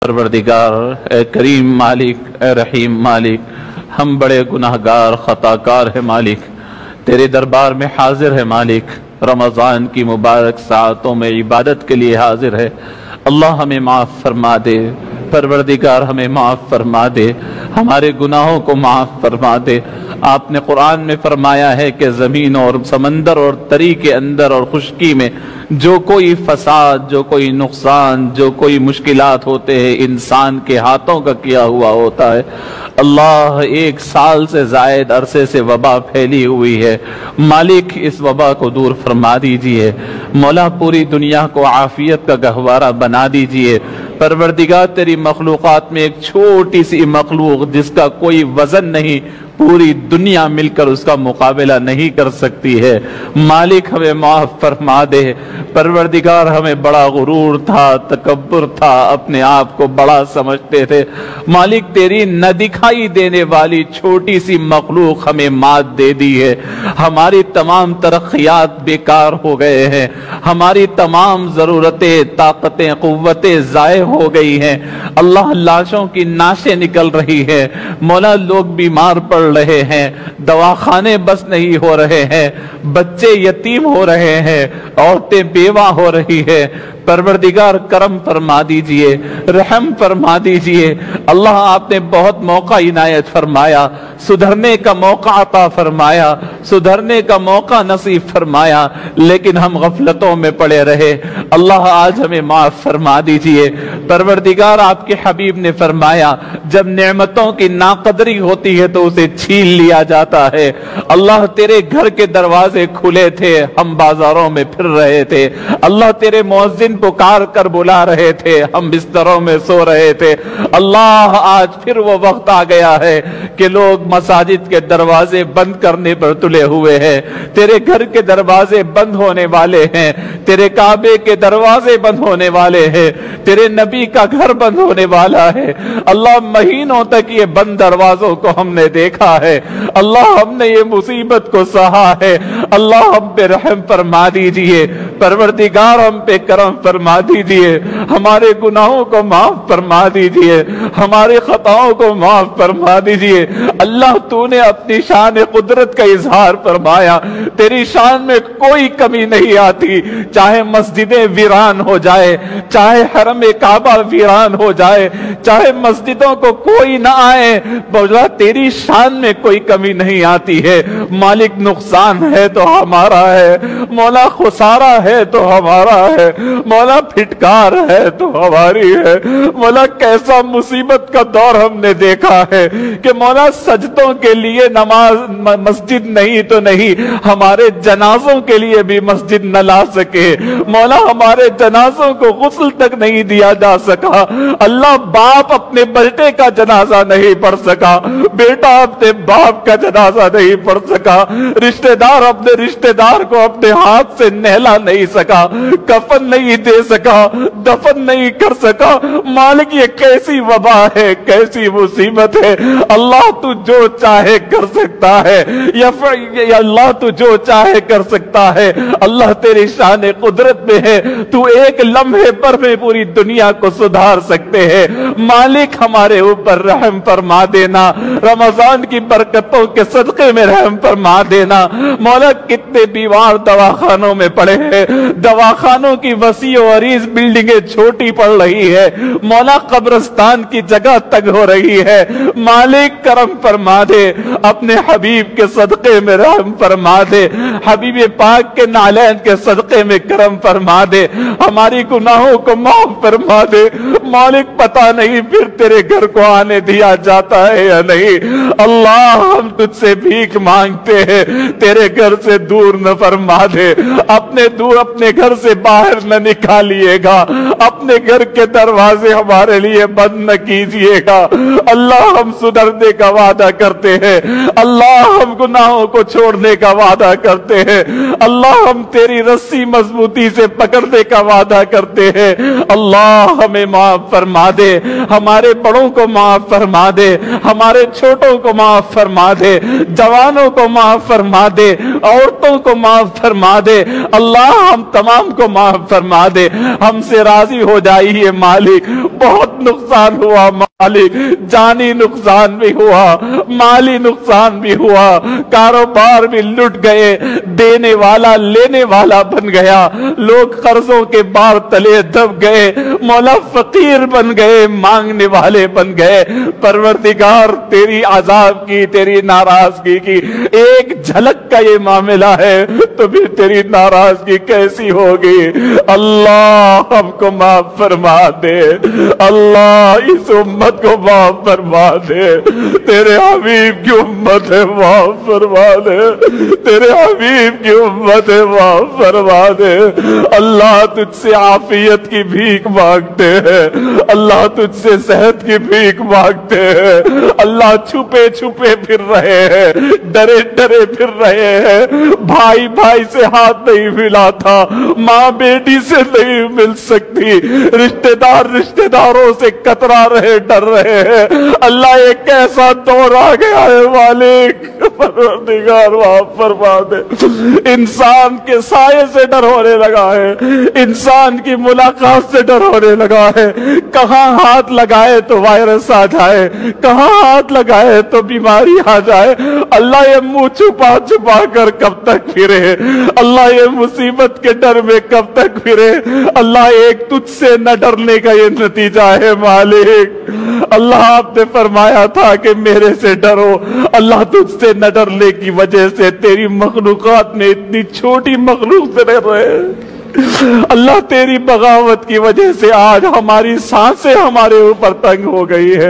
परवरदिगार, ए करीम मालिक, ए रहीम मालिक, हम बड़े गुनाहगार खताकार है मालिक, तेरे दरबार में हाजिर है मालिक। रमज़ान की मुबारक सातों में इबादत के लिए हाजिर है। अल्लाह हमें माफ़ फरमा दे, परवरदिगार हमें माफ़ फरमा दे, हमारे गुनाहों को माफ़ फरमा दे। आपने कुरान में फरमाया है कि ज़मीन और समंदर और तरी के अंदर और खुश्की में जो कोई फसाद, जो कोई नुकसान, जो कोई मुश्किलात होते हैं, इंसान के हाथों का किया हुआ होता है। अल्लाह, 1 साल से जायद अरसे से वबा फैली हुई है मालिक, इस वबा को दूर फरमा दीजिए। मौला, पूरी दुनिया को आफियत का गहवारा बना दीजिए। परवरदिगार, तेरी मखलूक़ात में एक छोटी सी मखलूक जिसका कोई वजन नहीं, पूरी दुनिया मिलकर उसका मुकाबला नहीं कर सकती है। मालिक, हमें माफ फरमा दे। परवरदिगार, हमें बड़ा गुरूर था, तकब्बुर था, अपने आप को बड़ा समझते थे। मालिक, तेरी न दिखाई देने वाली छोटी सी मखलूक हमें मात दे दी है। हमारी तमाम तरक्कियात बेकार हो गए हैं, हमारी तमाम जरूरतें, ताकतें, कुव्वतें ज़ाय हो गई हैं। अल्लाह, लाशों की नाशें निकल रही है। मौला, लोग बीमार पड़ रहे हैं, दवाखाने बस नहीं हो रहे हैं, बच्चे यतीम हो रहे हैं, औरतें बेवा हो रही है। परवरदिगार, करम फरमा दीजिए, रहम फरमा दीजिए। अल्लाह, आपने बहुत मौका इनायत फरमाया, सुधरने का मौका अता फरमाया, सुधरने का मौका नसीब फरमाया, लेकिन हम गफलतों में पड़े रहे। अल्लाह, आज हमें माफ फरमा दीजिए। परवरदिगार, आपके हबीब ने फरमाया, जब नेमतों की नाकदरी होती है तो उसे छीन लिया जाता है। अल्लाह, तेरे घर के दरवाजे खुले थे, हम बाजारों में फिर रहे थे। अल्लाह, तेरे मुअज्जिन पुकार कर बुला रहे थे, हम बिस्तरों में सो रहे थे। अल्लाह, आज फिर वो वक्त आ गया है कि लोग मसाजिद के दरवाजे बंद करने पर तुले हुए हैं। तेरे घर के दरवाजे बंद होने वाले हैं, तेरे काबे के दरवाजे बंद होने वाले हैं, तेरे नबी का घर बंद होने वाला है। अल्लाह, महीनों तक ये बंद दरवाजों को हमने देखा है। अल्लाह, हमने ये मुसीबत को सहा है। अल्लाह, हम पे रहम फरमा दीजिए। परवरदिगार, हम पे करम फरमा दीजिए। हमारे गुनाहों को माफ फरमा दीजिए, हमारे खताओं को माफ फरमा दीजिए। अल्लाह, तूने अपनी शान कुदरत का इजहार फरमाया, तेरी शान में कोई कमी नहीं आती। चाहे मस्जिदें वीरान हो जाए, चाहे हरम काबा वीरान हो जाए, चाहे मस्जिदों को कोई ना आए, बोला तेरी शान में कोई कमी नहीं आती है। मालिक, नुकसान है तो हमारा है, मौला खुसारा है तो हमारा है, मौला फिटकार है तो हमारी है। मौला, कैसा मुसीबत का दौर हमने देखा है कि मौला सजदों के लिए नमाज मस्जिद नहीं तो नहीं, हमारे जनाजों के लिए भी मस्जिद न ला सके। मौला, हमारे जनाजों को गुस्ल तक नहीं दिया जा सका। अल्लाह, बाप अपने बेटे का जनाजा नहीं पढ़ सका, बेटा अपने बाप का जनाजा नहीं पढ़ सका, रिश्तेदार अपने रिश्तेदार को अपने हाथ से नहला नहीं सका, कफन नहीं दे सका, दफन नहीं कर सका। मालिक, ये कैसी वबा है, कैसी मुसीबत है। अल्लाह, तू जो चाहे कर सकता है, या अल्लाह तू जो चाहे कर सकता है। अल्लाह, तेरी शान कुदरत में है, तू एक लम्हे पर में पूरी दुनिया को सुधार सकते हैं। मालिक, हमारे ऊपर रहम फरमा देना, रमजान की बरकतों के सदके में रहम फरमा देना। मौला, कितने बीमार दवाखानों में पड़े हैं, दवाखानों की वसी और अरीज बिल्डिंगें छोटी पड़ रही है। मौला, कब्रिस्तान की जगह तंग हो रही है। मालिक, करम फरमा दे, अपने हबीब के सदके में रहम फरमा दे, हबीब पाक के नालैन के सदके में करम फरमा दे, हमारी गुनाहों को माफ फरमा दे। मालिक, पता नहीं फिर तेरे घर को आने दिया जाता है या नहीं। अल्लाह, हम तुझसे भीख मांगते हैं, तेरे घर से दूर न फरमा दे, अपने घर से बाहर न निकालिएगा, अपने घर के दरवाजे हमारे लिए बंद न कीजिएगा। अल्लाह, हम सुधरने का वादा करते हैं। अल्लाह, हम गुनाहों को छोड़ने का वादा करते हैं। अल्लाह, हम तेरी रस्सी मजबूती से पकड़ने का वादा करते हैं। अल्लाह, हमें माफ फरमा दे, हमारे बड़ों को माफ फरमा दे, हमारे छोटों को माफ फरमा दे, जवानों को माफ फरमा दे, औरतों को माफ फरमा दे। अल्लाह, हम तमाम को माफ फरमा दे, हमसे राजी हो जाइए मालिक। بہت نقصان ہوا مالک، جانی نقصان بھی ہوا، مالی نقصان بھی ہوا، کاروبار بھی لٹ گئے، دینے والا لینے والا بن گیا، لوگ قرضوں کے بار تلے دب گئے، مولا فقیر بن گئے، مانگنے والے بن گئے۔ پروردگار تیری عذاب کی، تیری ناراضگی کی ایک جھلک کا یہ معاملہ ہے تو پھر تیری ناراضگی کیسی ہوگی؟ اللہ ہم کو معاف فرما دے، اللہ اس امت کو معاف فرما دے، تیرے حبیب کی امت ہے معاف فرما دے، تیرے حبیب کی امت ہے معاف فرما دے۔ اللہ تجھ سے عافیت کی بھیک مانگتے ہیں، اللہ تجھ سے صحت کی بھیک مانگتے ہیں، اللہ چھپے چھپے پھر رہے ہیں، ڈرے ڈرے پھر رہے ہیں، بھائی بھائی سے ہاتھ نہیں ملاتا، ماں بیٹی سے نہیں مل سکتی، رشتہ دار رشتہ داروں سے کترا رہے، ڈر رہے ہیں۔ اللہ ایک کیسا دور آ گیا ہے مالک، پروردگار معاف فرما دے۔ انسان کے سائے سے ڈر ہونے لگا ہے، انسان کی ملاقات سے ڈر ہونے لگا ہے، کہاں ہاتھ لگائے تو وائرس آ جائے، کہاں ہاتھ لگائے تو بیماری آ جائے۔ اللہ یہ منہ چھپا چھپا کر کب تک پھرے؟ اللہ یہ مصیبت کے ڈر میں کب تک پھرے؟ اللہ ایک تجھ سے نہ ڈرنے کا یہ نتیجہ ہے مالک۔ اللہ آپ نے فرمایا تھا کہ میرے سے ڈرو، اللہ تجھ سے نہ ڈرنے کی وجہ سے تیری مخلوقات میں اتنی چھوٹی مخلوق سے ڈر رہے۔ اللہ تیری بغاوت کی وجہ سے آج ہماری سانسیں ہمارے اوپر تنگ ہو گئی ہے،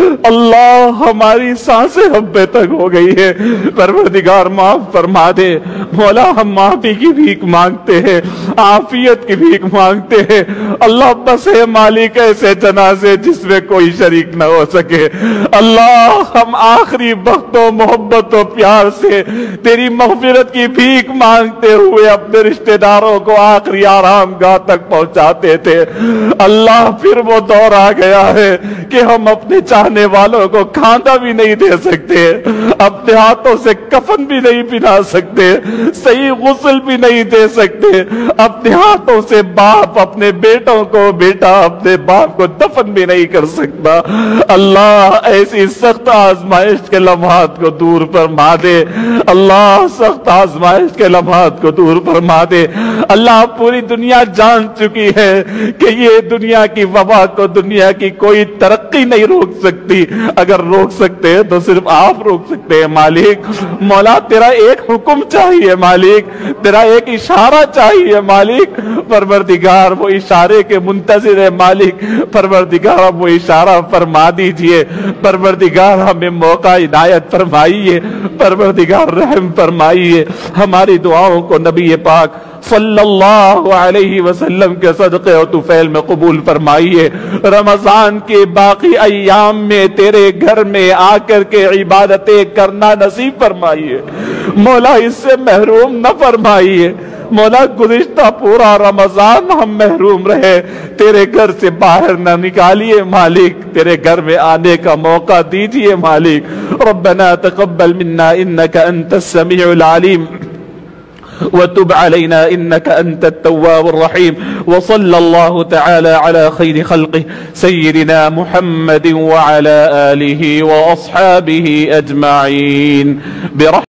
اللہ ہماری سانسیں ہم پہ تنگ ہو گئی ہے۔ پروردگار معاف فرما دے مولا، ہم معافی کی بھیک مانگتے ہیں، عافیت کی بھیک مانگتے ہیں۔ اللہ بس ہے مالک ایسے جنازے جس میں کوئی شریک نہ ہو سکے۔ اللہ ہم آخری وقت و محبت و پیار سے تیری مغفرت کی بھیک مانگتے ہوئے اپنے رشتہ داروں کو آخری آرام گاہ تک پہنچاتے تھے۔ اللہ پھر وہ دور آ گیا ہے کہ ہم اپنے چاہنے والوں کو کھانا بھی نہیں دے سکتے، اپنے ہاتھوں سے کفن بھی نہیں پہنا سکتے، صحیح غسل بھی نہیں دے سکتے، اپنے ہاتھوں سے باپ اپنے بیٹوں کو، بیٹا اپنے باپ کو دفن بھی نہیں کر سکتا۔ اللہ ایسی سخت آزمائش کے لمحات کو دور فرما دے، اللہ سخت آزمائش کے لمحات کو دور فرما دے۔ اللہ پوری دنیا جان چکی ہے کہ یہ دنیا کی وبا کو دنیا کی کوئی ترقی نہیں روک سکتی، اگر روک سکتے ہیں تو صرف آپ روک سکتے ہیں مالک۔ مولا تیرا ایک حکم چاہیے مالک، تیرا ایک اشارہ چاہیے مالک۔ پروردگار وہ اشارے کے منتظر ہے مالک، پروردگار وہ اشارہ فرما دیجئے، پروردگار ہمیں موقع عنایت فرمائیے، پروردگار رحم فرمائیے۔ ہماری دعاؤں کو نبی پاک صلی اللہ علیہ وسلم کے صدقے و طفیل میں قبول فرمائیے۔ رمضان کے باقی ایام میں تیرے گھر میں آ کر کے عبادتیں کرنا نصیب فرمائیے مولا، اس سے محروم نہ فرمائیے مولا۔ گزشتہ پورا رمضان ہم محروم رہے، تیرے گھر سے باہر نہ نکالیے مالک، تیرے گھر میں آنے کا موقع دیجئے مالک۔ ربنا تقبل منا انك انت السميع العليم وتب علينا إنك أنت التواب الرحيم، وصلى الله تعالى على خير خلقه سيدنا محمد وعلى آله وأصحابه أجمعين برحمة